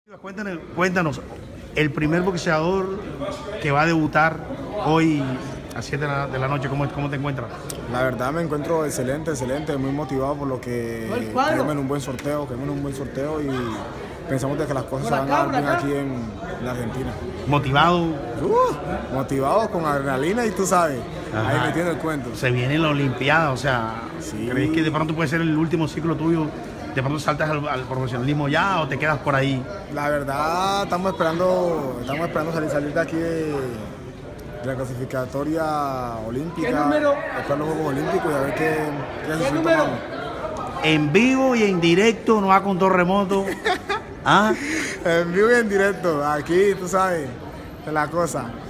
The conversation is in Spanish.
Cuéntanos, el primer boxeador que va a debutar hoy a 7 de la noche, ¿cómo te encuentras? La verdad me encuentro excelente, muy motivado por lo que queremos en un buen sorteo, y pensamos de que las cosas se van a dar bien aquí en la Argentina. ¿Motivado? Motivado con adrenalina y tú sabes, ahí metiendo el cuento. Se viene la Olimpiada, o sea, sí. ¿Crees que de pronto puede ser el último ciclo tuyo? ¿De pronto saltas al profesionalismo ya o te quedas por ahí? La verdad, estamos esperando salir de aquí de la clasificatoria olímpica, después los Juegos Olímpicos y a ver qué decisión tomamos. En vivo y en directo, no a control remoto. En vivo y en directo, aquí tú sabes, es la cosa.